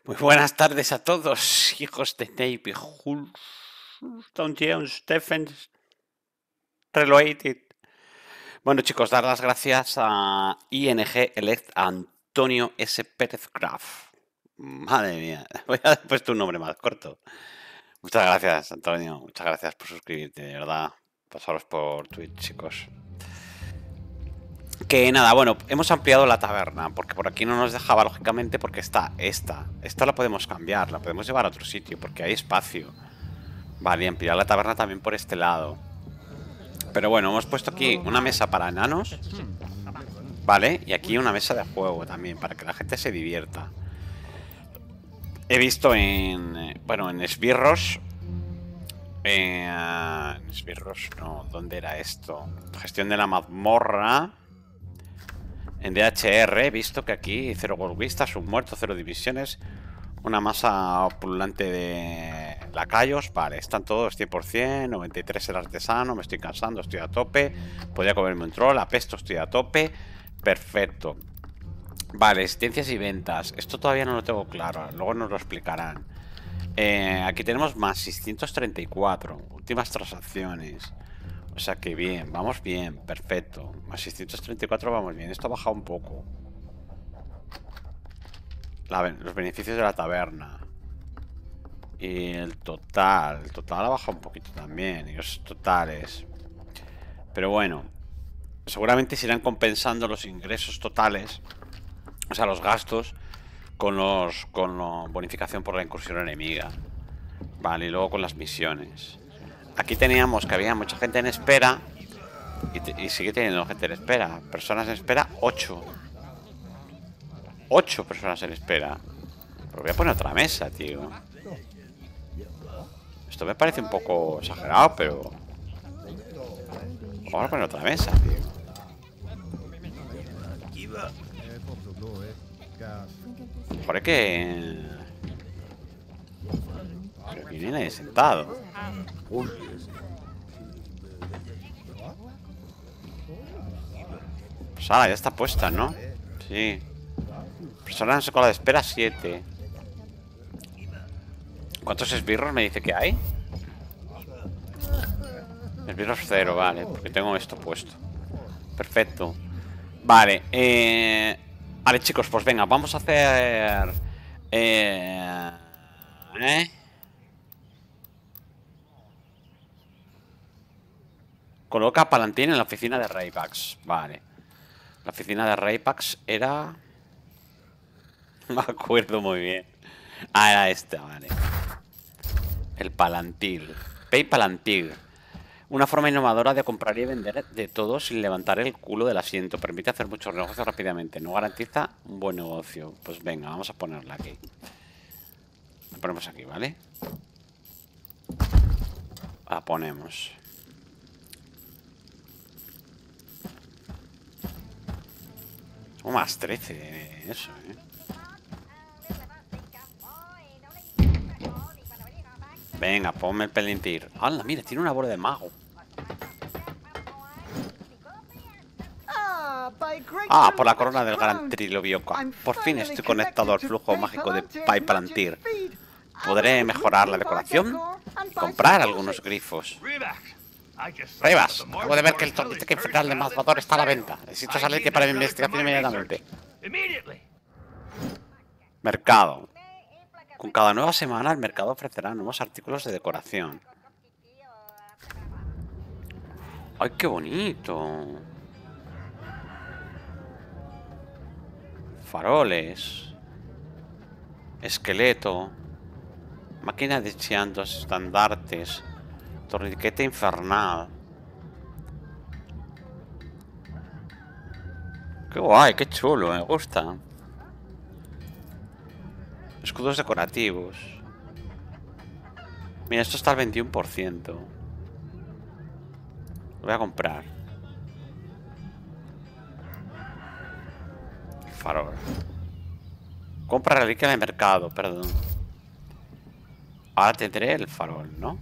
Muy buenas tardes a todos, hijos de Navy Hulk, Don John Stephens, Reloaded. Bueno, chicos, dar las gracias a ING Elect Antonio S. Pérez Graf. Madre mía, voy a haber puesto un nombre más corto. Muchas gracias, Antonio. Muchas gracias por suscribirte, de verdad. Pasaros por Twitch, chicos. Que nada, bueno, hemos ampliado la taberna, porque por aquí no nos dejaba, lógicamente, porque está esta. Esta la podemos cambiar, la podemos llevar a otro sitio, porque hay espacio. Vale, ampliar la taberna también por este lado. Pero bueno, hemos puesto aquí una mesa para enanos. Vale, y aquí una mesa de juego también, para que la gente se divierta. He visto bueno, en esbirros. Esbirros, no, ¿dónde era esto? Gestión de la mazmorra. En DHR he visto que aquí 0 golguistas, un muerto, 0 divisiones, una masa pululante de lacayos. Vale, están todos 100%, 93 el artesano, me estoy cansando, estoy a tope. Podría comerme un troll, apesto, estoy a tope. Perfecto. Vale, existencias y ventas. Esto todavía no lo tengo claro, luego nos lo explicarán. Aquí tenemos más 634, últimas transacciones. O sea que bien, vamos bien, perfecto. Más 634 vamos bien. Esto ha bajado un poco. Los beneficios de la taberna. Y el total ha bajado un poquito también. Y los totales. Pero bueno, seguramente se irán compensando los ingresos totales, o sea, los gastos, con la bonificación por la incursión enemiga. Vale, y luego con las misiones. Aquí teníamos que había mucha gente en espera. Y sigue teniendo gente en espera. Personas en espera, 8. 8 personas en espera. Pero voy a poner otra mesa, tío. Esto me parece un poco exagerado, pero... Vamos a poner otra mesa, tío. Joder, que... Pero que viene sentado. Pues ahora ya está puesta, ¿no? Sí. Personas en cola de espera, 7. ¿Cuántos esbirros me dice que hay? Esbirros 0, vale, porque tengo esto puesto. Perfecto. Vale, vale, chicos, pues venga, vamos a hacer... Coloca Palantín en la oficina de Raybax. Vale. La oficina de Raybax era... No me acuerdo muy bien. Ah, era esta, vale. El Palantir. Pay Palantir. Una forma innovadora de comprar y vender de todo sin levantar el culo del asiento. Permite hacer muchos negocios rápidamente. No garantiza un buen negocio. Pues venga, vamos a ponerla aquí. La ponemos aquí, ¿vale? La ponemos. Más 13 eso, ¿eh? Venga, ponme el Palantir. ¡Hala, mira! Tiene una bola de mago. Ah, por la corona del gran trilobioca. Por fin estoy conectado al flujo mágico de Pai Palantir. Podré mejorar la decoración y comprar algunos grifos. Rivas, acabo de ver que el torniquete infernal de Mazvador está a la venta. Necesito salir que para mi investigación inmediatamente. Mercado. Con cada nueva semana el mercado ofrecerá nuevos artículos de decoración. ¡Ay, qué bonito! Faroles. Esqueleto. Máquina de chiantos, estandartes. Torniquete infernal. Qué guay, qué chulo, me gusta. Escudos decorativos. Mira, esto está al 21%. Lo voy a comprar. Farol. Compra reliquia en el mercado, perdón. Ahora tendré el farol, ¿no?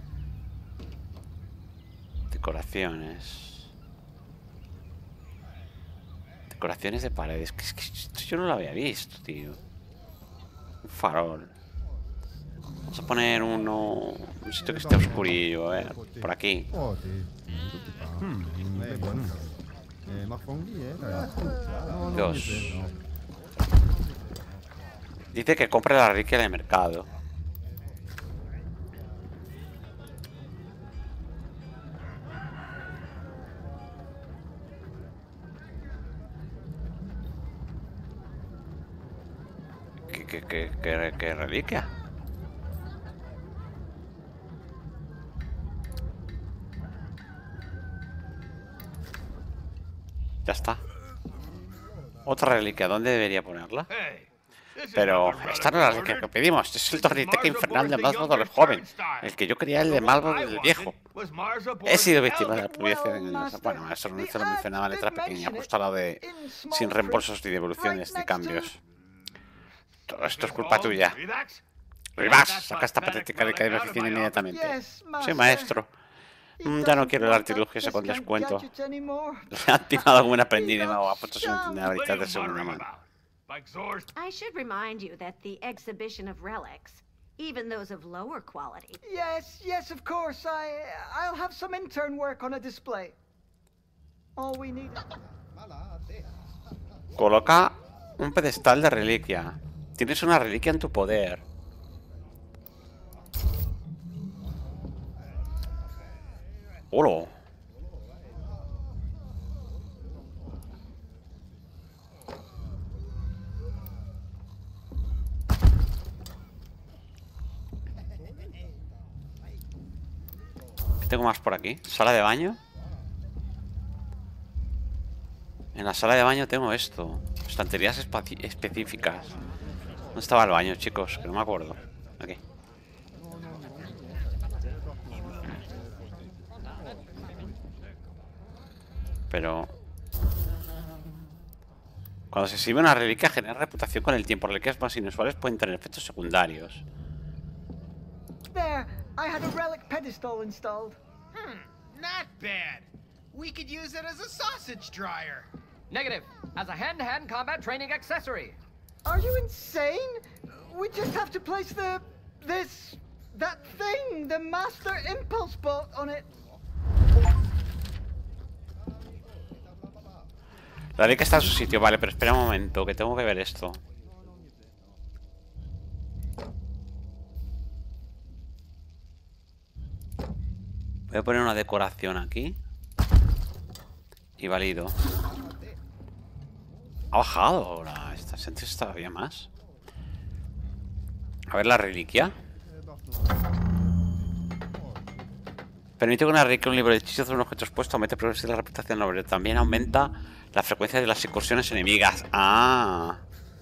Decoraciones. Decoraciones de paredes. Que esto yo no lo había visto, tío. Un farol. Vamos a poner un sitio que esté oscurillo, por aquí. Dios. Dice que compre la reliquia en el mercado. ¿Qué reliquia? Ya está. Otra reliquia, ¿dónde debería ponerla? Pero esta no es la reliquia que pedimos. Es el torniteque infernal de Malvo del joven. El que yo quería el de Malvo del viejo. He sido víctima de la publicidad engañosa. Bueno, eso no lo mencionaba en letra pequeña, justo a la de sin reembolsos ni devoluciones ni cambios. Todo esto es culpa tuya. Rivax, saca esta patética reliquia de mi oficina inmediatamente. Sí, maestro. Ya no quiero el artilugio ese con descuento. Le han timado como un aprendiz de mago. Ha puesto sin entender la verdad de segunda mano. I should remind you that the exhibition of relics, even those of lower quality. Yes, of course. I'll have some intern work on a display. All we need. Coloca un pedestal de reliquia. Tienes una reliquia en tu poder. ¡Hola! ¿Qué tengo más por aquí? ¿Sala de baño? En la sala de baño tengo esto. Estanterías específicas. ¿Dónde estaba el baño, chicos? Que no me acuerdo. Aquí. Pero... cuando se exhibe una reliquia genera reputación con el tiempo. Reliquias más inusuales pueden tener efectos secundarios. There, I had a relic pedestal installed. Not bad. We could use it as a sausage dryer. Negative. As a hand-to-hand combat training accessory. Are you insane? We just have to place that thing, the Master Impulse Bolt on it. La reliquia está en su sitio, vale, pero espera un momento, que tengo que ver esto. Voy a poner una decoración aquí. Y valido. Ha bajado ahora. Antes estaba todavía más. A ver la reliquia. Permite que una reliquia, un libro de hechizos de un objeto expuesto aumente progresivamente la reputación noble. También aumenta la frecuencia de las incursiones enemigas. ¡Ah!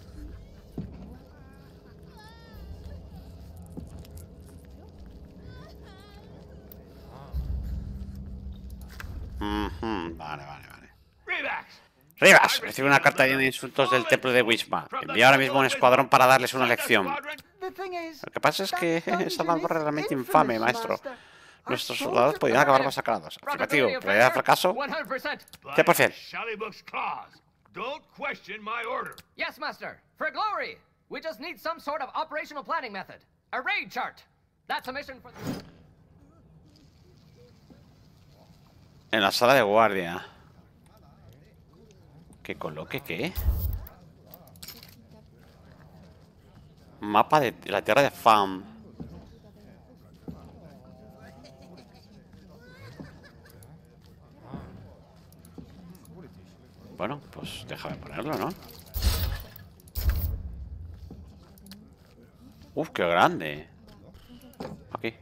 Vale. Rivas, recibe una carta llena de insultos del templo de Wishma. Envía ahora mismo un escuadrón para darles una lección. Lo que pasa es que esa mazmorra es realmente infame, maestro. Nuestros soldados podrían acabar masacrados. Afirmativo, probabilidad de fracaso 100%. Yes, master. For glory. We just need some sort of operational planning method. A raid chart. That's a mission for the... En la sala de guardia. ¿Que coloque qué? Mapa de la tierra de Fam. Bueno, pues déjame ponerlo, ¿no? Uf, qué grande. Aquí.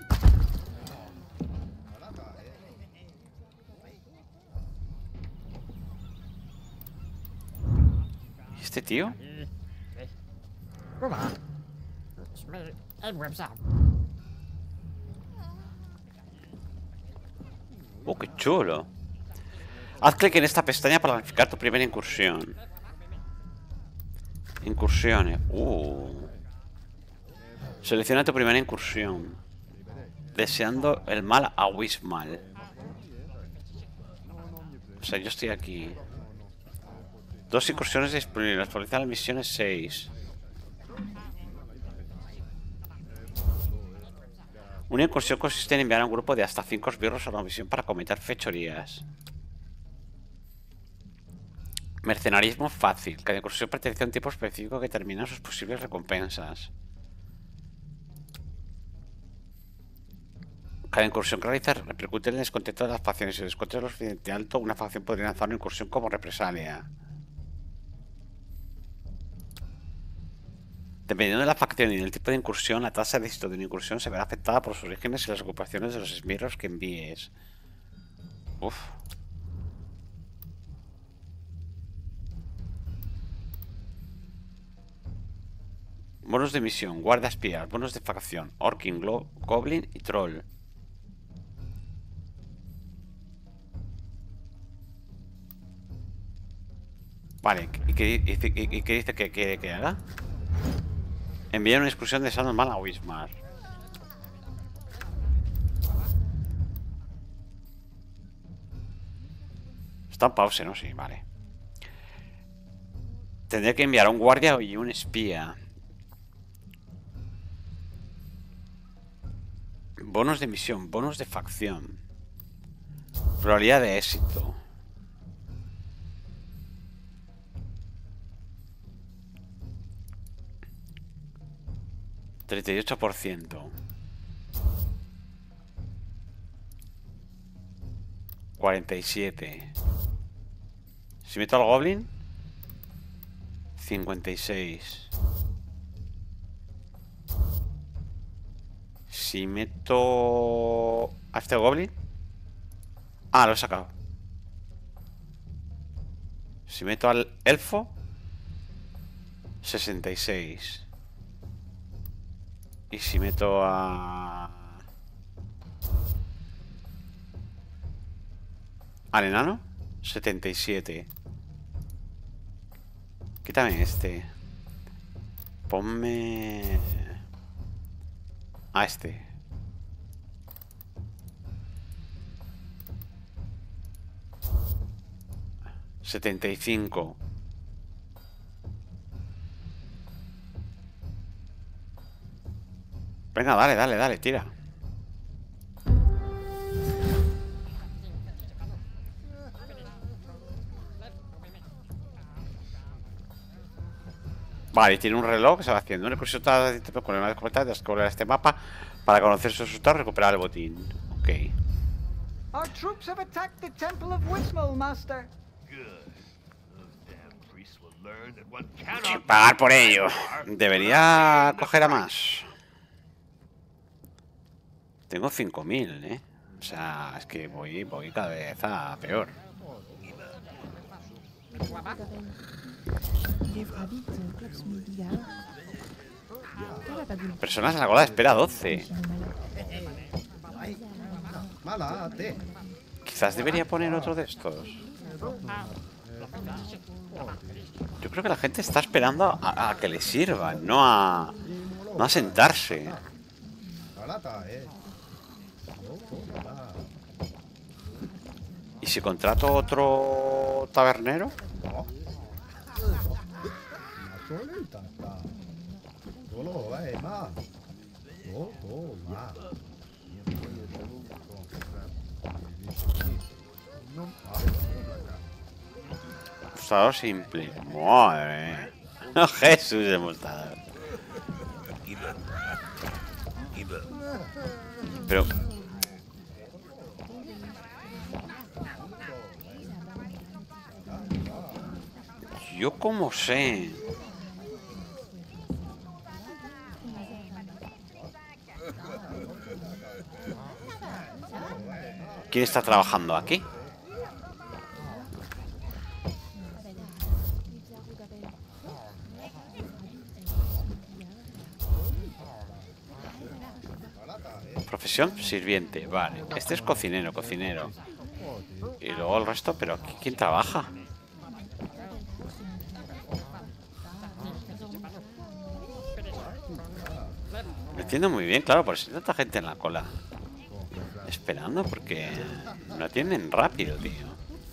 ¿Y este tío? Oh, qué chulo. Haz clic en esta pestaña para planificar tu primera incursión. Incursiones. Selecciona tu primera incursión. Deseando el mal a Wismal. O sea, yo estoy aquí. 2 incursiones disponibles. Actualizar las misiones 6. Una incursión consiste en enviar a un grupo de hasta 5 esbirros a una misión para cometer fechorías. Mercenarismo fácil. Cada incursión pertenece a un tipo específico que determina sus posibles recompensas. Cada incursión que realiza repercute en el descontento de las facciones. Si el descontento es lo suficientemente alto, una facción podría lanzar una incursión como represalia. Dependiendo de la facción y del tipo de incursión, la tasa de éxito de una incursión se verá afectada por sus orígenes y las ocupaciones de los esbirros que envíes. Uf. Bonus de misión, guardia espía, bonus de facción, Orkin, Goblin y Troll. Vale, ¿y qué dice que haga? Enviar una excursión de Sandman a Wismar. Está en pause, ¿no? Sí, vale. Tendré que enviar a un guardia y un espía. Bonos de misión, bonos de facción. Probabilidad de éxito. %38. 47. Si meto al Goblin, 56. Si meto a este Goblin. Ah, lo he sacado. Si meto al Elfo, 66. Y si meto a... al enano, 77. Quítame este. Ponme... a este. $75. Venga, dale, tira. Vale, tiene un reloj que se va haciendo. Una incursión con una desconectada de descubrir este mapa para conocer sus resultados y recuperar el botín. Ok. Our troops have attacked the Temple of Wismol, Master. Sin pagar por ello. Debería coger a más. Tengo 5000, ¿eh? O sea, es que voy cada vez a peor. Personas en la cola de espera 12. Quizás debería poner otro de estos. Yo creo que la gente está esperando a que le sirvan, no a sentarse. ¿Y si contrato otro tabernero? Mostrador simple. Madre mía. Jesús de mostrador. Pero... yo como sé. ¿Quién está trabajando aquí? Profesión sirviente, vale. Este es cocinero. Y luego el resto, pero aquí, ¿quién trabaja? Me entiendo muy bien, claro, por si hay tanta gente en la cola esperando, porque no atienden rápido, tío.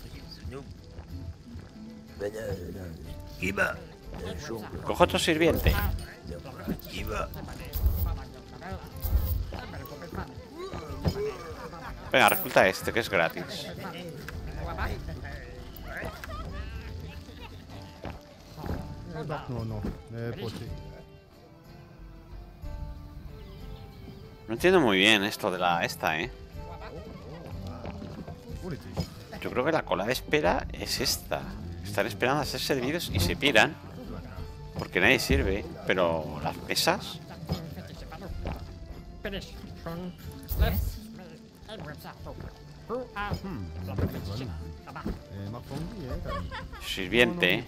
Cojo otro sirviente. Venga, recluta a este, que es gratis. No entiendo muy bien esto de la esta, ¿eh? Yo creo que la cola de espera es esta. Están esperando a ser servidos y se piran. Porque nadie sirve. Pero las mesas... Sirviente.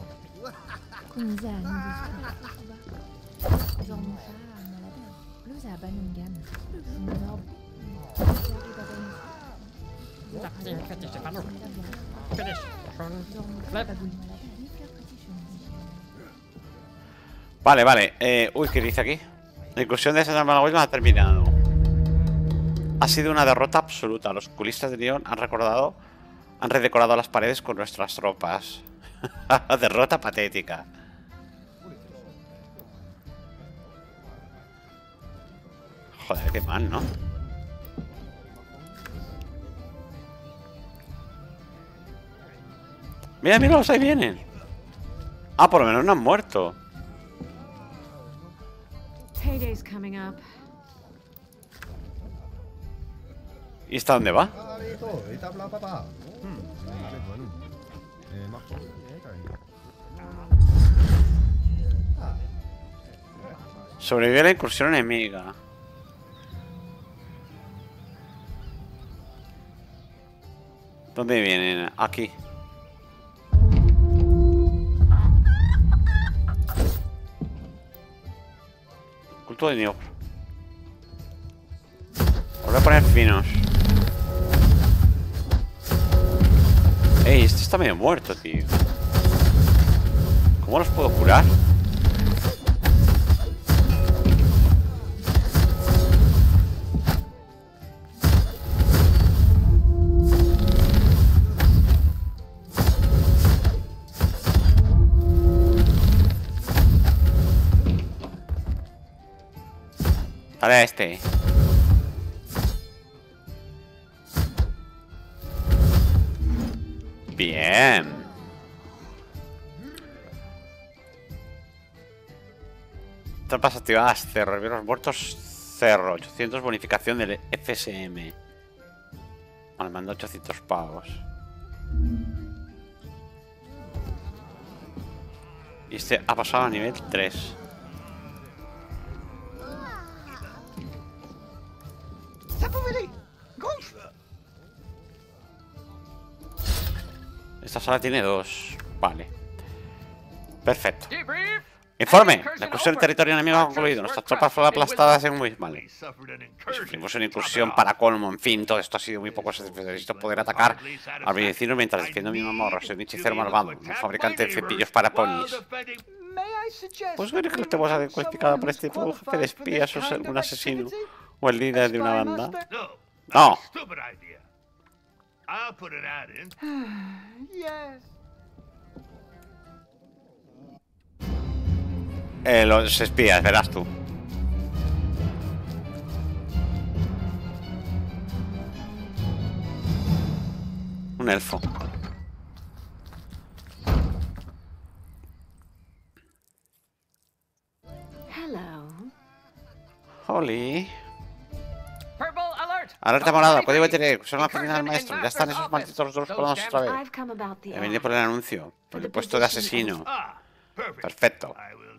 Vale, vale. Uy, ¿qué dice aquí? La incursión de esa Malaguismo ha terminado. Ha sido una derrota absoluta. Los culistas de Lyon han redecorado las paredes con nuestras tropas. Derrota patética. Joder, qué mal, ¿no? Mira, míralos, ahí vienen. Ah, por lo menos no han muerto. Payday's coming up. ¿Y hasta dónde va? Sobrevive a la incursión enemiga. ¿Dónde vienen? Aquí. Culto de Niobra. Voy a poner finos. Ey, este está medio muerto, tío. ¿Cómo los puedo curar? Dale a este. Bien. Trampas activadas, cerro. Revivir los muertos, cerro. 800 bonificación del FSM. Vale, manda 800 pavos. Y este ha pasado a nivel 3. Esta sala tiene 2. Vale. Perfecto. Informe. La incursión en territorio enemigo ha concluido. Nuestras tropas fueron aplastadas en Wismal. Sufrimos una incursión para colmo. En fin, todo esto ha sido muy poco satisfactorio. Necesito poder atacar a mis vecinos mientras defiendo a mi mamorra. Soy un hechicero malvado, un fabricante de cepillos para ponis. Pues ver que te vas a ser cualificado por este tipo, jefe de espías o un asesino o el líder de una banda. No. Los espías, verás tú. Un elfo. Hello. Holly. Purple alert. Alerta morada, código de son la oficina del maestro. Ya están esos malditos dos colonos otra vez. I've come about the He venido por el anuncio, por el puesto de asesino. Perfecto.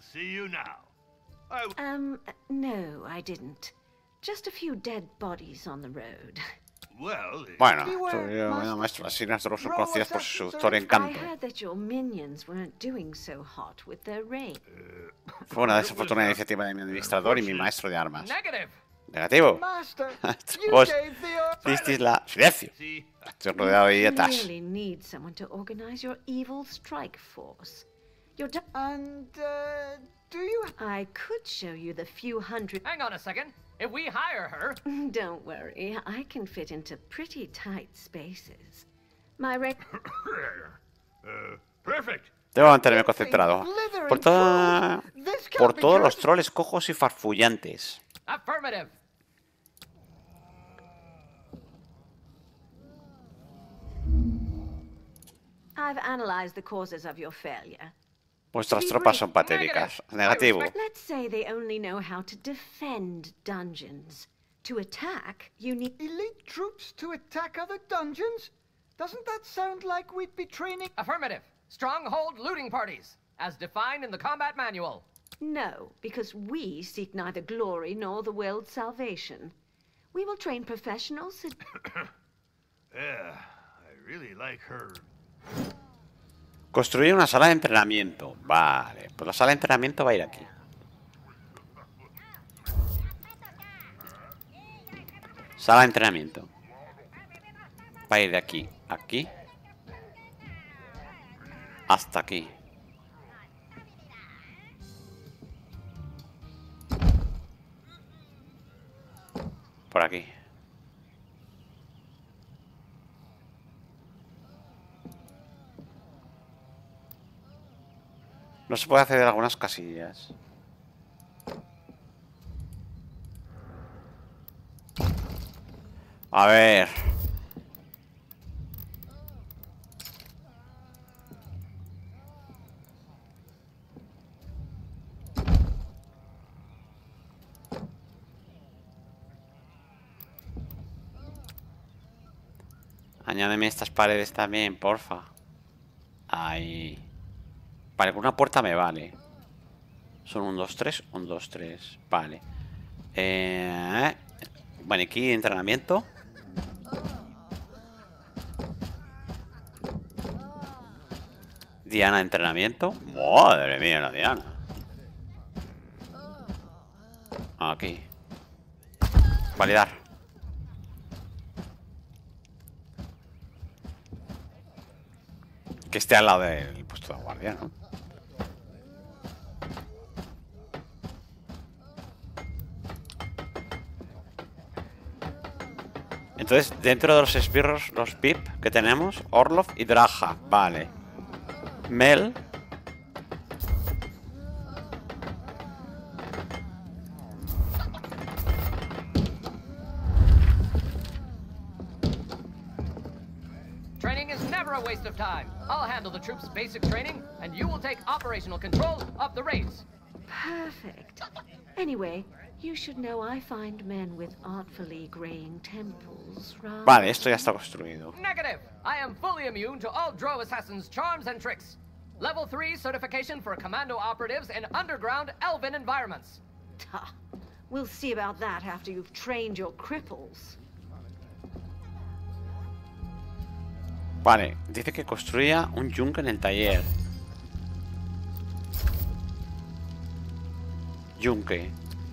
No, I didn't. Just a few dead bodies on the road. Bueno, maestro, las asesinas son conocidas por su seductor encanto. I heard that your minions weren't doing so hot with their raid. Fue una desafortunada iniciativa de mi administrador y mi maestro de armas. Negative. Negativo. Vos disteis la... ¡Silencio! Estoy rodeado de You idiotas. really need someone to organize your evil strike force. And, do you... I could show you the few hundred... Hang on a second. If we hire her, Don't worry, I can fit into pretty tight spaces. My rec... Perfect. Debo mantenerme concentrado. Por todos los troles cojos y farfullantes. affirmative. I've analyzed the causes of your failure. Vuestras tropas son patéticas. Negativo. Let's say they only know how to defend dungeons. To attack, you need Elite troops to attack other dungeons? Doesn't that sound like we'd be training? Affirmative. Stronghold looting parties, as defined in the combat manual. No, because we seek neither glory nor the world's salvation. We will train professionals. Yeah, I really like her. Construir una sala de entrenamiento. Vale, pues la sala de entrenamiento va a ir aquí. Sala de entrenamiento. Va a ir de aquí a aquí. Hasta aquí. Por aquí. No se puede acceder a algunas casillas. A ver. Añádeme estas paredes también, porfa. Ahí. Vale, con una puerta me vale. Son 1, 2, 3, 1, 2, 3. Vale. Bueno, aquí entrenamiento. Diana, entrenamiento. Madre mía, la Diana. Aquí. Validar. Que esté al lado del puesto de guardia, ¿no? Entonces, dentro de los esbirros, los Pip que tenemos, Orlov y Draja. Vale. Mel. Training is never a waste of time. I'll handle the troops' basic training, and you will take operational control of the raids. perfect. Anyway, you should know I find men with artfully graying temples rather... Vale, esto ya está construido. Negative. I am fully immune to all Drow assassins' charms and tricks. Level 3 certification for commando operatives in underground elven environments. Ha. We'll see about that after you've trained your cripples. Vale, dice que construya un yunque en el taller. Yunque.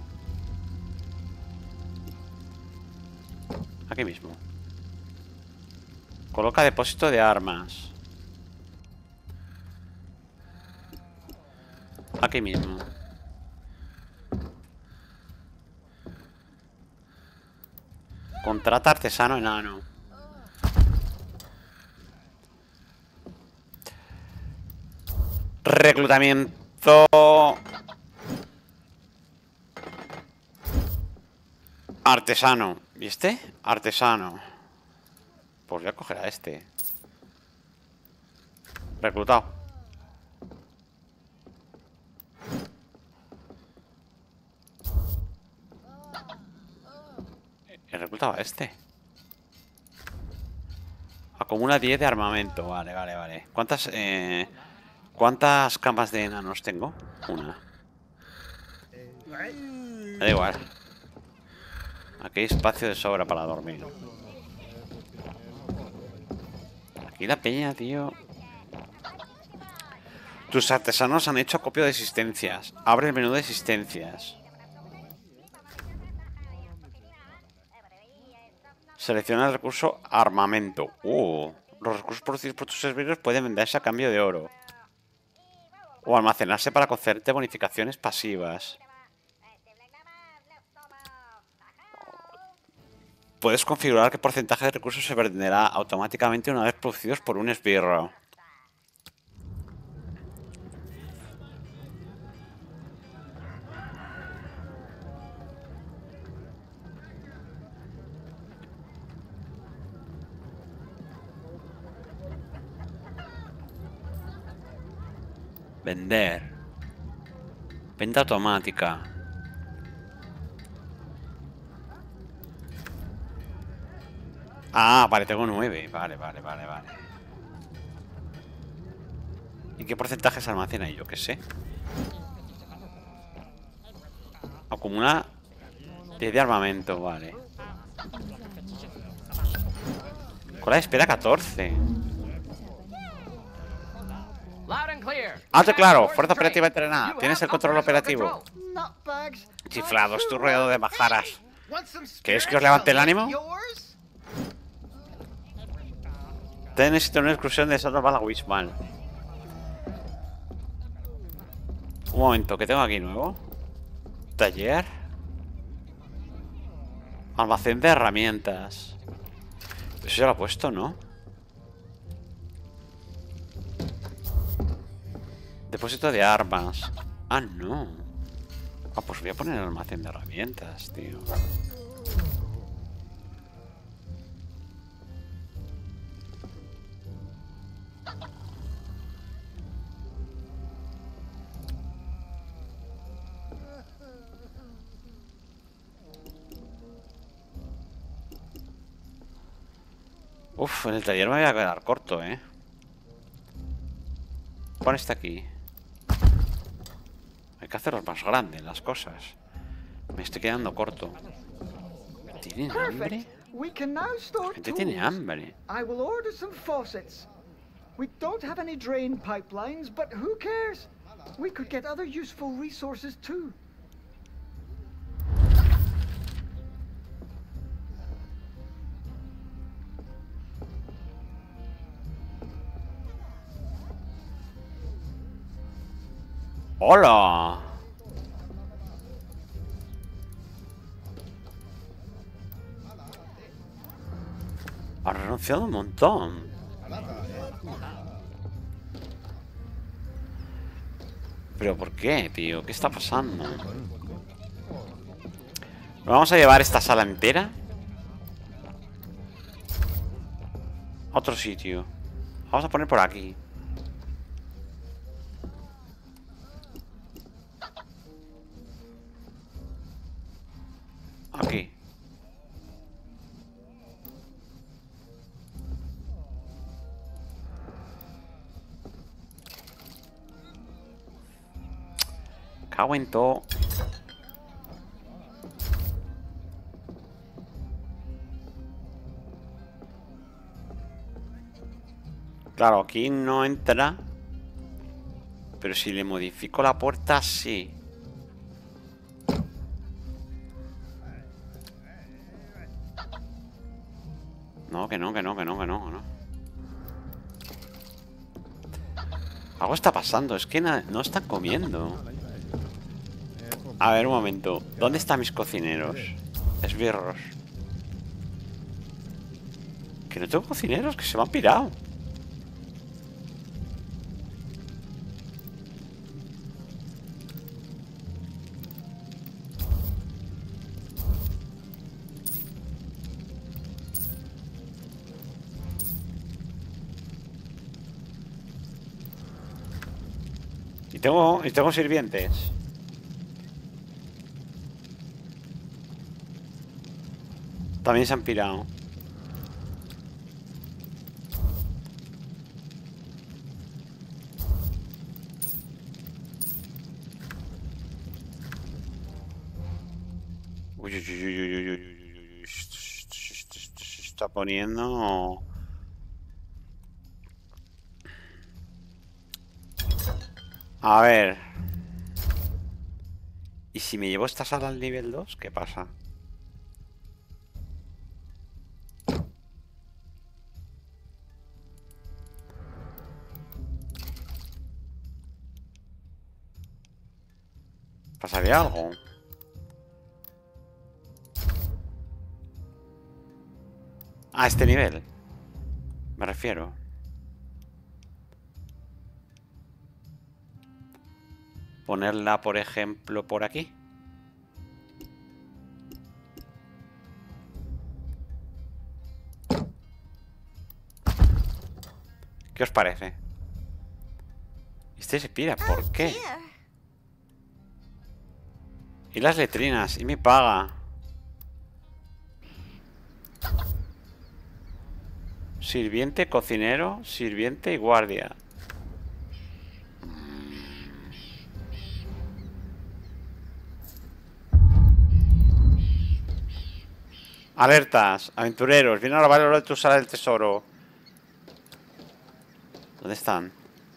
Aquí mismo. Coloca depósito de armas. Aquí mismo. Contrata artesano enano. Reclutamiento. Artesano. ¿Y este? Artesano. Pues voy a coger a este. Reclutado. He reclutado a este. Acumula 10 de armamento. Vale, vale, vale. ¿Cuántas camas de enanos tengo? Una. Me da igual. Aquí hay espacio de sobra para dormir. Aquí la peña, tío. Tus artesanos han hecho acopio de existencias. Abre el menú de existencias. Selecciona el recurso armamento. Los recursos producidos por tus servidores pueden venderse a cambio de oro. O almacenarse para concederte bonificaciones pasivas. Puedes configurar qué porcentaje de recursos se venderá automáticamente una vez producidos por un esbirro. Vender. Venta automática. Ah, vale, tengo 9. Vale. ¿Y qué porcentaje se almacena ahí? Yo qué sé. Acumula 10 de armamento, vale. Cola de espera 14. Alto claro, fuerza operativa entrenada. Tienes el control operativo. Chiflado, estoy rodeado de majaras. ¿Queréis que os levante el ánimo? Necesito una exclusión de Soto Bala Wismal. Un momento, ¿qué tengo aquí nuevo? Taller. Almacén de herramientas. Eso ya lo he puesto, ¿no? Depósito de armas. Ah, no. Ah, pues voy a poner el almacén de herramientas, tío. Uf, en el taller me voy a quedar corto, ¿eh? Pon este aquí. Hay que hacerlos más grandes las cosas. Me estoy quedando corto. ¿Tienen hambre? We can now store La gente tiene tools. hambre. I will order some faucets. We don't have any drain pipelines, but who cares? We could get other useful resources too. ¡Hola! Ha renunciado un montón. ¿Pero por qué, tío? ¿Qué está pasando? ¿Nos vamos a llevar esta sala entera a otro sitio? Vamos a poner por aquí. Aquí. Cago en todo. Claro, aquí no entra. Pero si le modifico la puerta, sí. No, que no. Algo está pasando, es que no están comiendo. A ver, un momento. ¿Dónde están mis cocineros? Esbirros. Que no tengo cocineros, que se me han pirado. Y tengo sirvientes. También se han pirado. Uy, se está poniendo. A ver. ¿Y si me llevo esta sala al nivel 2? ¿Qué pasa? ¿Pasaría algo? A este nivel me refiero. Ponerla, por ejemplo, por aquí. ¿Qué os parece? Este se pira, ¿por qué? Y las letrinas, y mi paga. Sirviente, cocinero, sirviente y guardia. Alertas, aventureros, vienen a robar el oro de tu sala del tesoro. ¿Dónde están?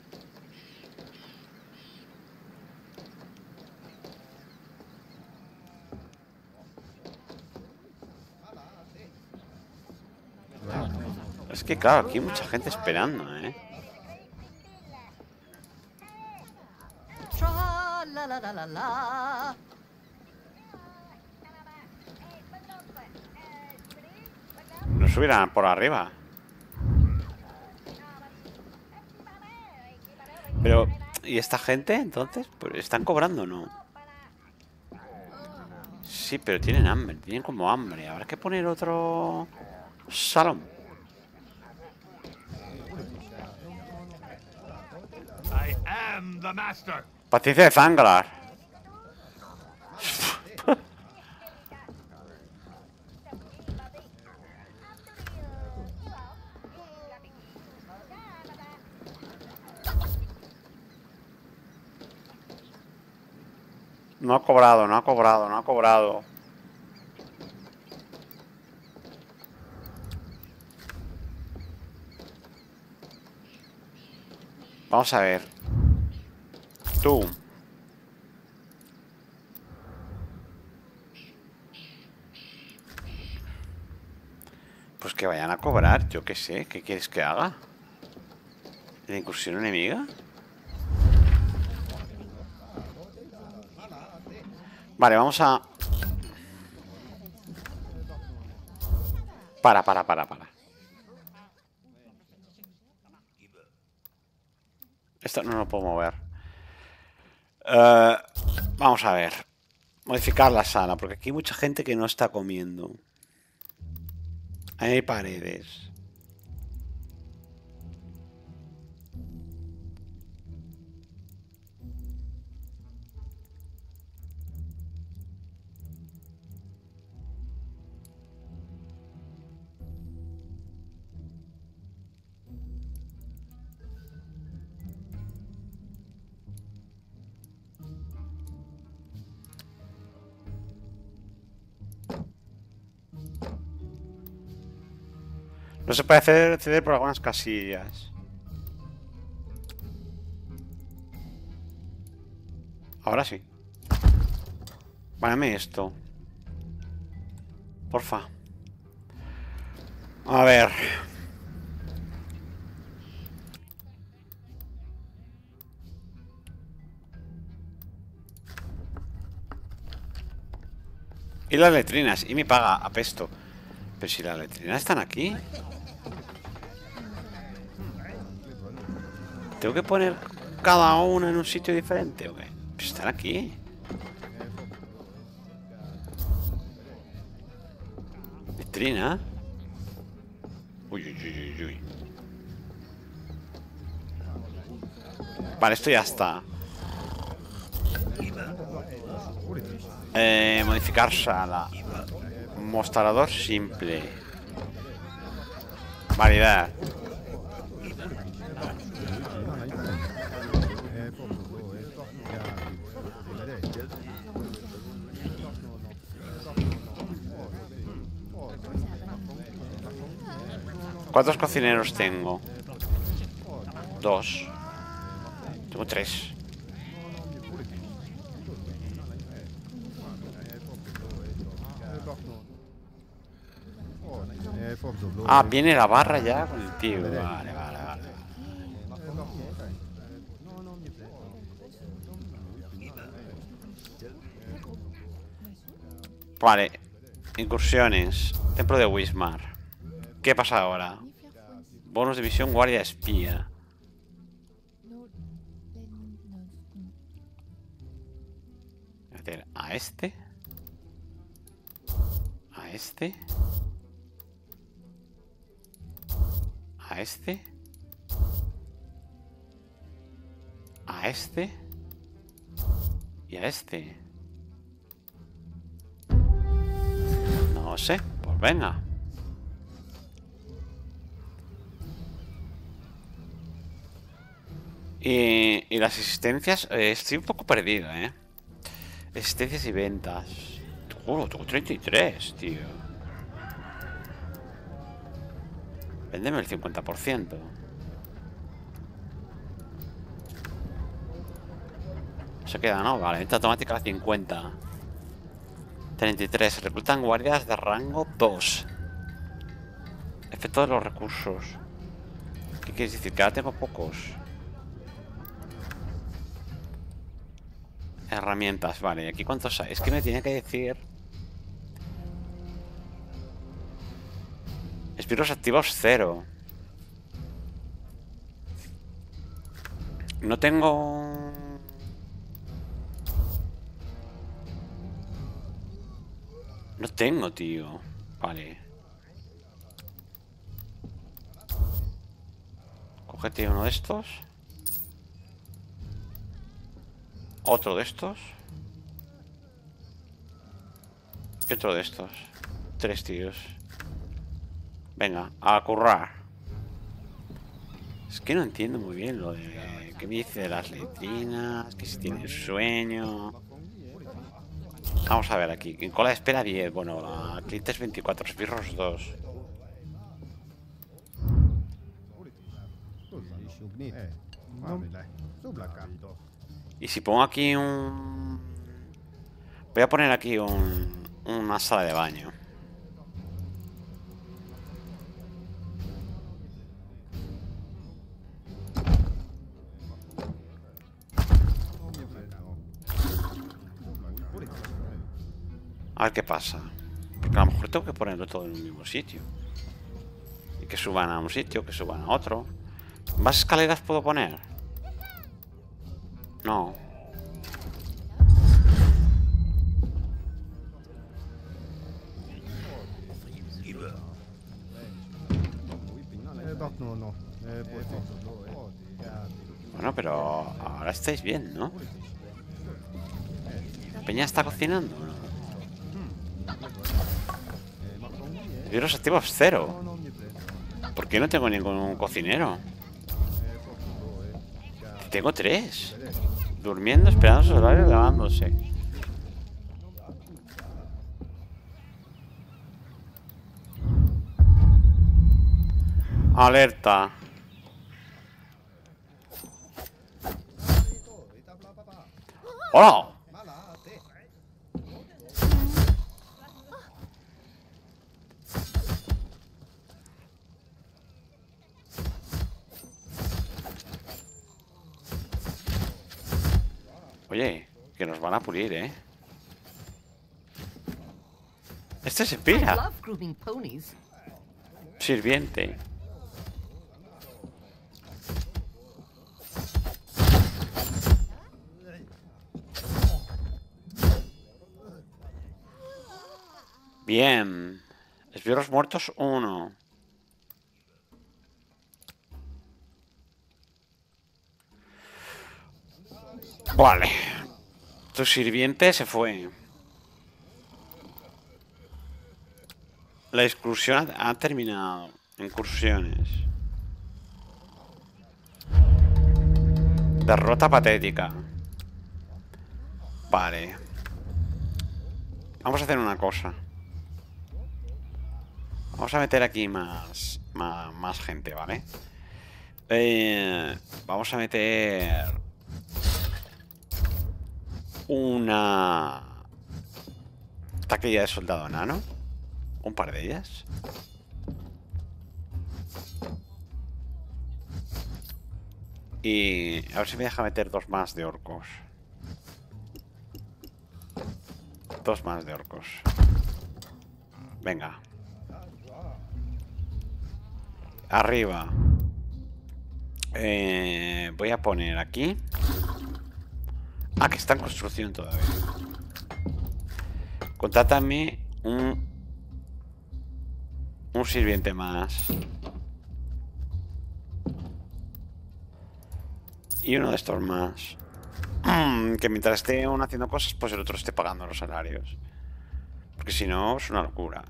Es que claro, aquí hay mucha gente esperando, ¿eh? Tra la la la la la. No subirán por arriba. Pero, ¿y esta gente entonces? Pues están cobrando, ¿no? Sí, pero tienen hambre, tienen como hambre. Habrá que poner otro salón. I am the master. Paciencia de Zanglar. No ha cobrado, no ha cobrado, no ha cobrado. Vamos a ver. Tú. Pues que vayan a cobrar, yo qué sé. ¿Qué quieres que haga? ¿La incursión enemiga? Vale, vamos a... Para. Esto no lo puedo mover. Vamos a ver. Modificar la sala, porque aquí hay mucha gente que no está comiendo. Hay paredes. No se puede acceder por algunas casillas. Ahora sí. Párame esto. Porfa. A ver. Y las letrinas. Y mi paga. Apesto. Pero si las letrinas están aquí. ¿Tengo que poner cada una en un sitio diferente o qué? Pues están aquí. Letrina. Uy. Vale, esto ya está. Modificar sala. Mostrador simple. Variedad. ¿Cuántos cocineros tengo? 2. Tengo 3. Ah, viene la barra ya con el tío. Vale. Vale. Incursiones. Templo de Wismar. ¿Qué pasa ahora? Bonus de misión, guardia espía. Voy a meter a este. A este. A este. a este y a este. No sé, pues venga. Y las existencias, estoy un poco perdido, ¿eh? Existencias y ventas. Juro, tengo 33, tío. Véndeme el 50%. Se queda, ¿no? Vale, venta automática a 50. 33. Reclutan guardias de rango 2. Efecto de los recursos. ¿Qué quieres decir? Que ahora tengo pocos. Herramientas, vale. ¿Aquí cuántos hay? Es que me tiene que decir... Esbirros activos 0. No tengo... No tengo, tío. Vale. Cógete uno de estos. Otro de estos. Y otro de estos. 3 tíos. Venga, a currar. Es que no entiendo muy bien lo de... ¿Qué me dice de las letrinas? Que si tienen sueño... Vamos a ver aquí. En cola de espera 10. Bueno, clientes 24. Esbirros 2. Y si pongo aquí un... Voy a poner aquí una sala de baño. A ver qué pasa. Porque a lo mejor tengo que ponerlo todo en un mismo sitio. Y que suban a un sitio, que suban a otro. ¿Más escaleras puedo poner? No. Bueno, pero ahora estáis bien, ¿no? ¿Peña está cocinando? ¿No? Libros activos 0. ¿Por qué no tengo ningún cocinero? Tengo 3. Durmiendo, esperando su horario, lavándose. Alerta. ¡Hola! Oye, que nos van a pulir, ¿eh? Este se I pira. love grooming ponies. Sirviente. Bien. Esbirros muertos 1. Vale. Tu sirviente se fue. La excursión ha terminado. Incursiones. Derrota patética. Vale. Vamos a hacer una cosa. Vamos a meter aquí más gente, ¿vale? Vamos a meter una taquilla de soldado enano. Un par de ellas. Y a ver si me deja meter 2 más de orcos. 2 más de orcos. Venga. Arriba. Voy a poner aquí. Ah, que está en construcción todavía. Contrátame un sirviente más. Y uno de estos más. Que mientras esté uno haciendo cosas, pues el otro esté pagando los salarios. Porque si no, es una locura.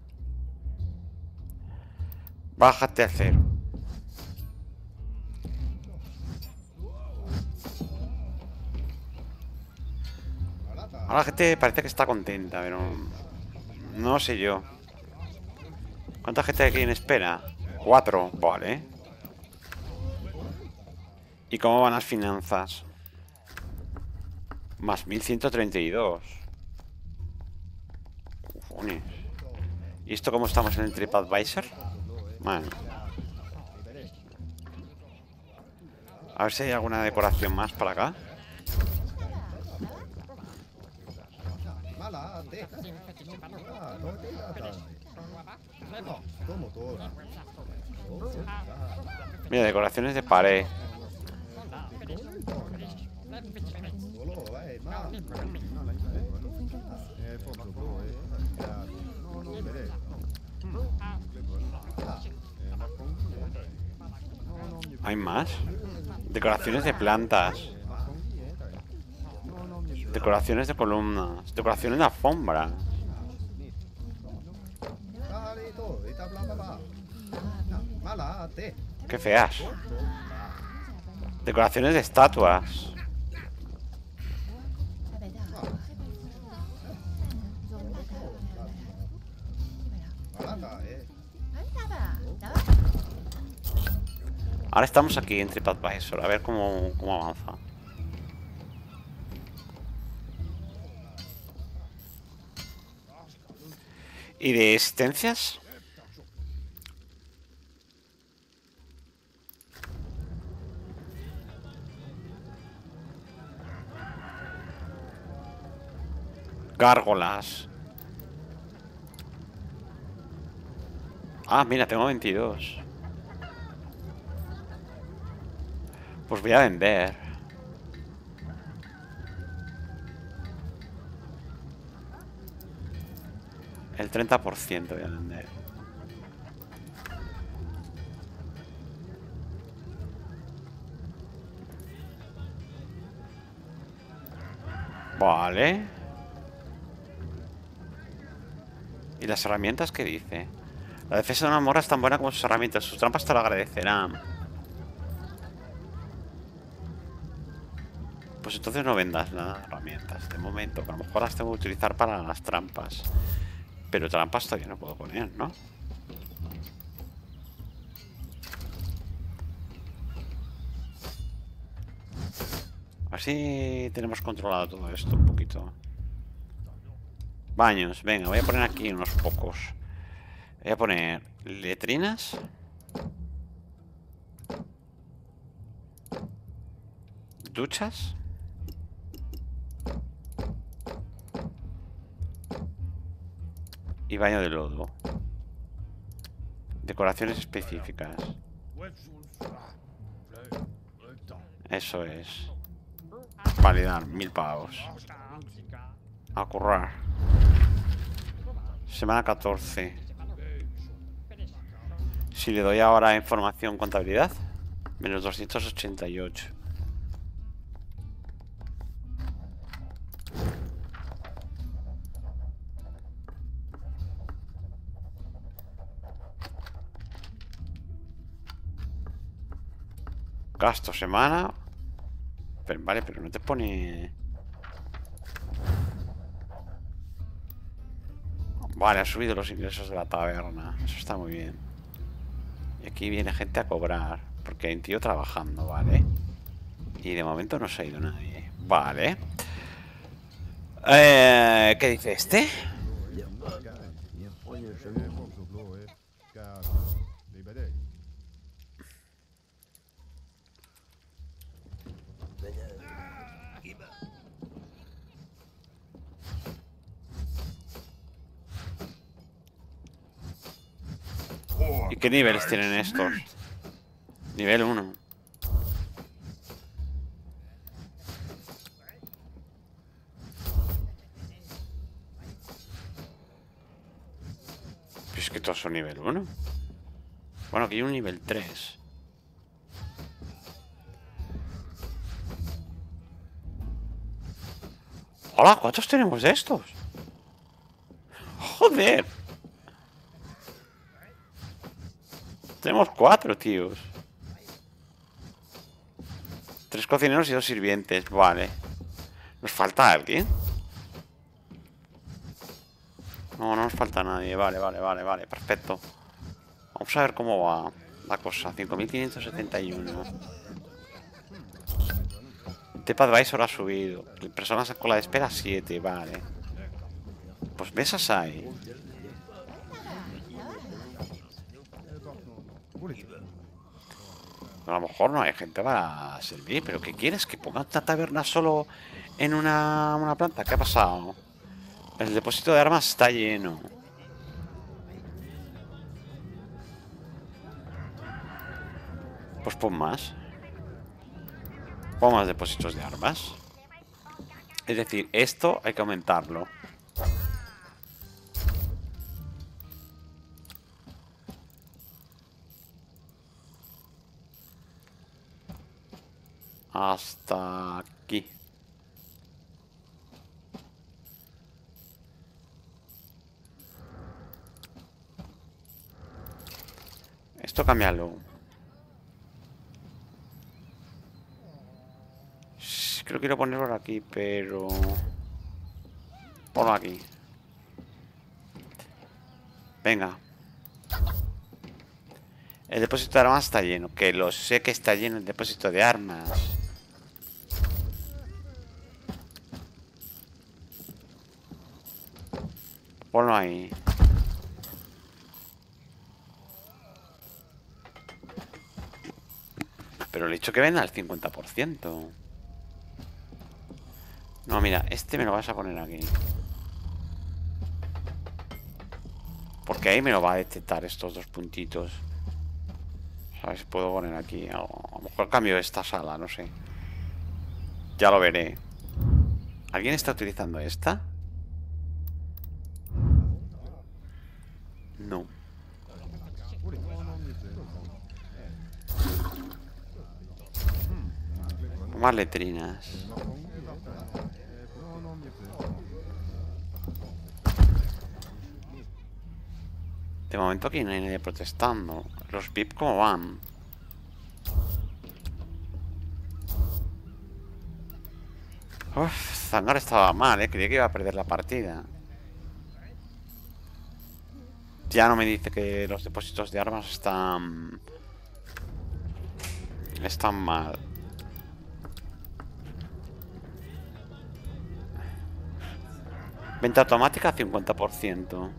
Bájate a cero. Ahora la gente parece que está contenta, pero no sé yo. ¿Cuánta gente hay aquí en espera? 4, vale. ¿Y cómo van las finanzas? Más 1132. Cojones. ¿Y esto cómo estamos en el TripAdvisor? Bueno. A ver si hay alguna decoración más para acá. Mira, decoraciones de pared. ¿Hay más? Decoraciones de plantas. Decoraciones de columnas. Decoraciones de alfombra. Qué feas. Decoraciones de estatuas. Ahora estamos aquí en TripAdvisor. A ver cómo avanza. ¿Y de existencias? Gárgolas. Ah, mira, tengo 22. Pues voy a vender. El 30% voy a vender. Vale. ¿Y las herramientas qué dice? La defensa de una morra es tan buena como sus herramientas. Sus trampas te lo agradecerán. Pues entonces no vendas nada de herramientas de momento, que a lo mejor las tengo que utilizar para las trampas. Pero trampas todavía no puedo poner, ¿no? Así tenemos controlado todo esto un poquito. Baños, venga, voy a poner aquí unos pocos. Voy a poner letrinas. Duchas. Y baño de lodo. Decoraciones específicas. Eso es. Validar, 1000 pavos. A currar. Semana 14. Si le doy ahora información contabilidad, menos 288. Gasto semana. Pero, vale, pero no te pone... Vale, ha subido los ingresos de la taberna. Eso está muy bien. Y aquí viene gente a cobrar. Porque hay un tío trabajando, ¿vale? Y de momento no se ha ido nadie. Vale. ¿Qué dice este? ¿Y qué niveles tienen estos? Nivel 1. Pues es que todos son nivel 1. Bueno, aquí hay un nivel 3. Hola, ¿cuántos tenemos de estos? Joder. Tenemos 4, tíos. 3 cocineros y 2 sirvientes. Vale. ¿Nos falta alguien? No, no nos falta nadie. Vale. Perfecto. Vamos a ver cómo va la cosa. 5571. TripAdvisor ha subido. Personas en cola de espera 7. Vale. Pues mesas hay. A lo mejor no hay gente para servir. ¿Pero qué quieres? ¿Que pongan una taberna solo en una planta? ¿Qué ha pasado? El depósito de armas está lleno. Pues pon más. Pon más depósitos de armas. Es decir, esto hay que aumentarlo. Hasta aquí. Esto cámbialo. Creo que quiero ponerlo por aquí, pero... Ponlo aquí. Venga. El depósito de armas está lleno. Que lo sé que está lleno el depósito de armas. Ponlo ahí. Pero le he dicho que venda al 50%. No, mira, este me lo vas a poner aquí. Porque ahí me lo va a detectar estos 2 puntitos. A ver si puedo poner aquí. A lo mejor cambio esta sala, no sé. Ya lo veré. ¿Alguien está utilizando esta? No. Más letrinas. De momento aquí no hay nadie protestando. Los VIP, ¿cómo van? Uf, Zangar estaba mal, creía que iba a perder la partida. Ya no me dice que los depósitos de armas están mal. Venta automática 50%.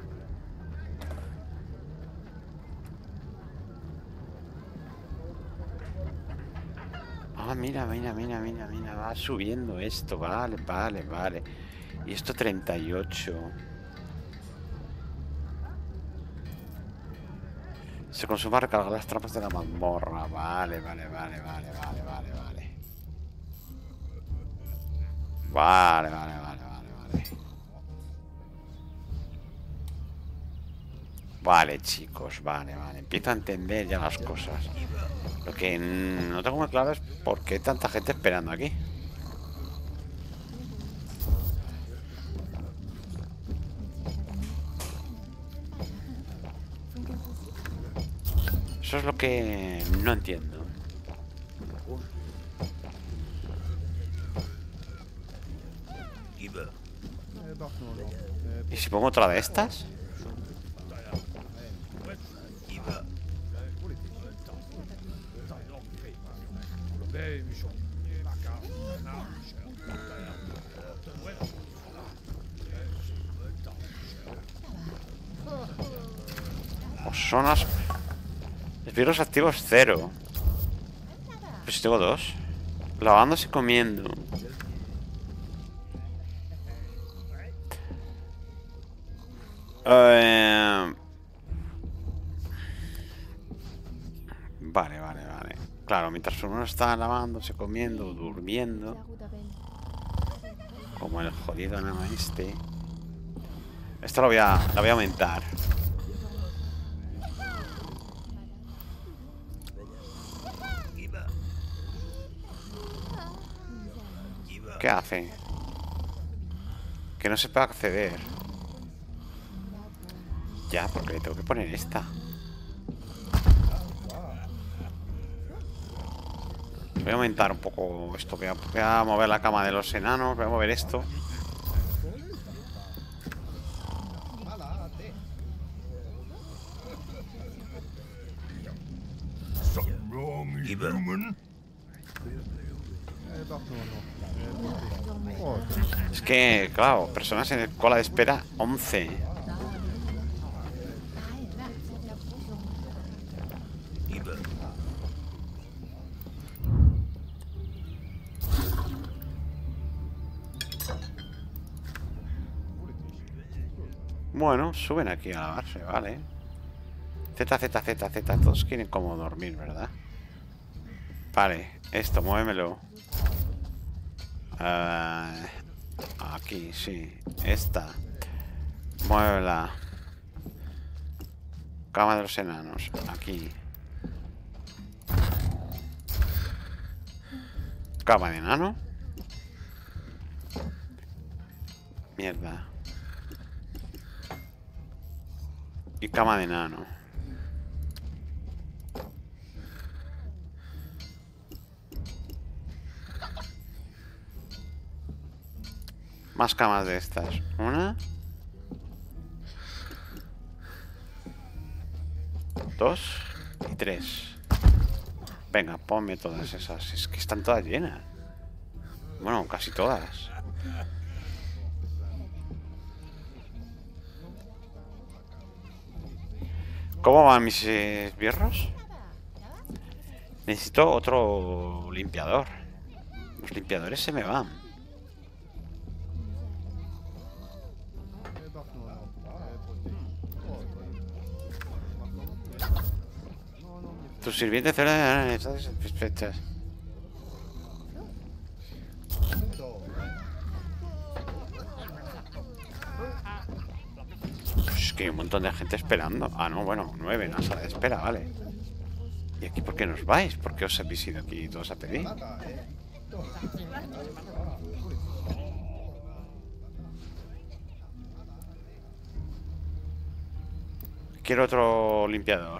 Ah, mira, va subiendo esto, vale. Y esto 38. Se consume recargar las trampas de la mazmorra, vale. Vale, chicos, vale. Empiezo a entender ya las cosas. Lo que no tengo muy claro es por qué tanta gente esperando aquí. Eso es lo que no entiendo. ¿Y si pongo otra de estas? Son las... Espíritus activos 0. Pues si tengo 2. Lavándose y comiendo. Vale. Claro, mientras uno está lavándose, comiendo, durmiendo. Como el jodido enano este. Esto la voy a aumentar. ¿Qué hace? Que no se puede acceder. Ya, porque le tengo que poner esta. Voy a aumentar un poco esto. Voy a mover la cama de los enanos. Voy a mover esto. Something wrong, human? Es que, claro, personas en cola de espera, 11. Bueno, suben aquí a lavarse, vale. Z. Todos quieren como dormir, ¿verdad? Vale, esto, muévemelo. Aquí, sí. Esta. Muévela. Cama de los enanos. Aquí. Cama de enano. Mierda. Y cama de enano. Más camas de estas. Una. 2 y 3. Venga, ponme todas esas. Es que están todas llenas. Bueno, casi todas. ¿Cómo van mis esbirros? Necesito otro limpiador. Los limpiadores se me van. Tu sirviente están satisfechas. Es que hay un montón de gente esperando. Ah, no, bueno, 9 en la sala de espera, vale. ¿Y aquí por qué nos vais? ¿Por qué os habéis ido aquí todos a pedir? Quiero otro limpiador.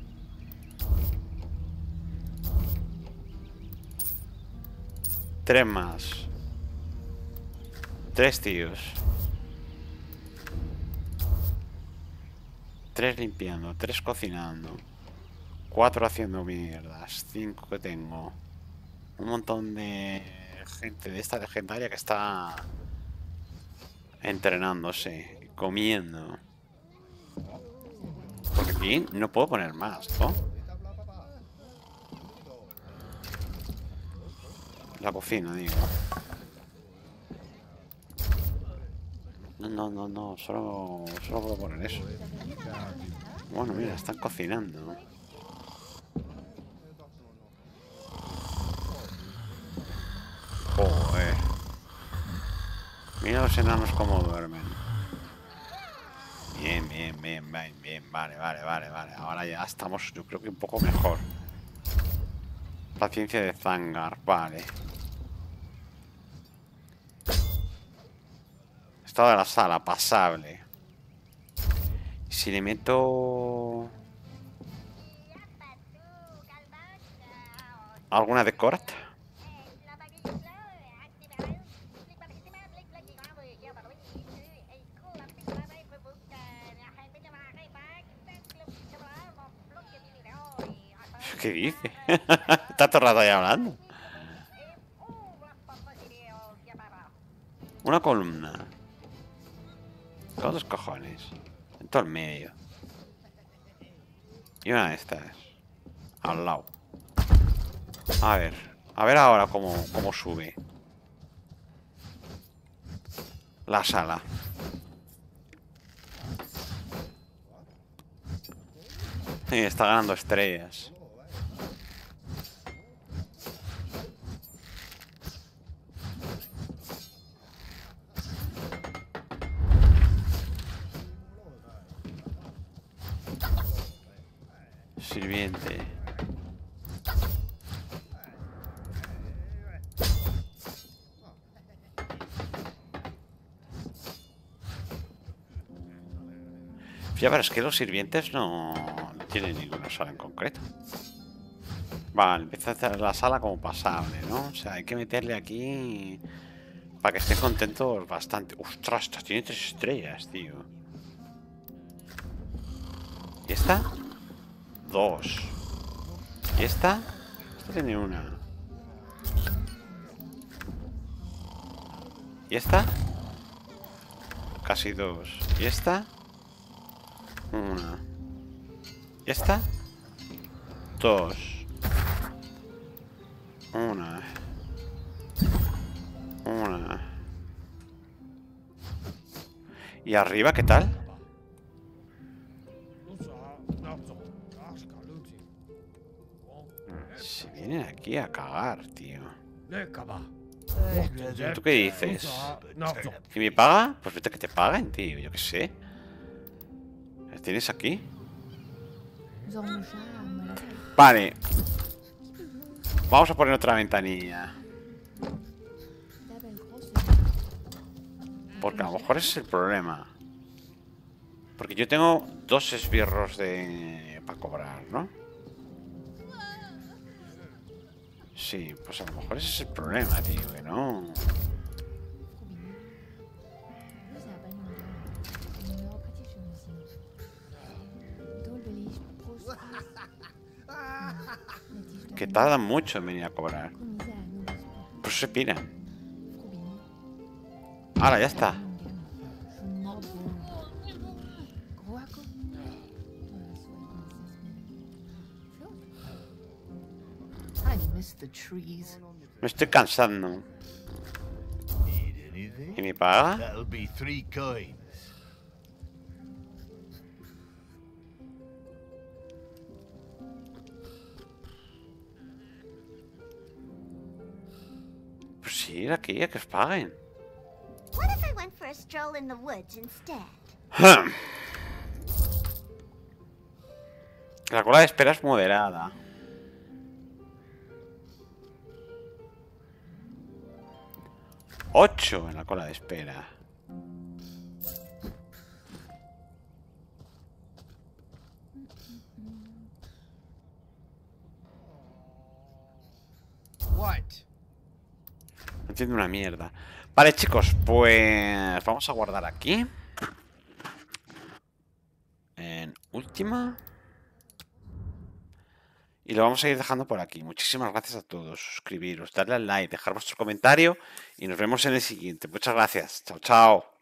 Tres más. 3 tíos. 3 limpiando, 3 cocinando, 4 haciendo mierdas, 5 que tengo. Un montón de gente de esta legendaria que está entrenándose, comiendo. Porque aquí no puedo poner más, ¿no? La cocina, digo. No, solo puedo poner eso. Bueno, mira, están cocinando. Joder. Mira los enanos cómo duermen. Bien. Vale. Ahora ya estamos, yo creo que un poco mejor. Paciencia de Zangar, vale. Estado de la sala, pasable. Si le meto alguna de Cort. ¿Qué dice? Está todo el rato ahí hablando. Una columna. Con los cojones. En todo el medio. Y una de estas. Al lado. A ver ahora cómo sube la sala. Sí, está ganando estrellas. Sirviente. Ya, pero es que los sirvientes no tienen ninguna sala en concreto. Vale, empieza a hacer la sala como pasable, ¿no? O sea, hay que meterle aquí para que estén contentos bastante. ¡Ostras! Esta tiene 3 estrellas, tío. ¿Y esta? 2. ¿Y esta? Esta tiene 1. ¿Y esta? Casi 2. ¿Y esta? 1. ¿Y esta? 2. 1. 1. ¿Y arriba qué tal? Se vienen aquí a cagar, tío. ¿Tú qué dices? ¿Y me paga? Pues vete que te paguen, tío. Yo qué sé. ¿Las tienes aquí? Vale. Vamos a poner otra ventanilla. Porque a lo mejor ese es el problema. Porque yo tengo 2 esbirros para cobrar, ¿no? Sí, pues a lo mejor ese es el problema, tío, que no. Que tardan mucho en venir a cobrar. Pues se piran. Ahora, ya está. Me estoy cansando. ¿Y me paga? That'll be 3 coins. Pues sí, ir aquí a que os paguen. What if I went for a stroll in the woods instead? La cola de espera es moderada. ¡8 en la cola de espera! What? No entiendo una mierda. Vale, chicos, pues vamos a guardar aquí. En última. Y lo vamos a ir dejando por aquí. Muchísimas gracias a todos. Suscribiros, darle al like, dejar vuestro comentario y nos vemos en el siguiente. Muchas gracias. Chao, chao.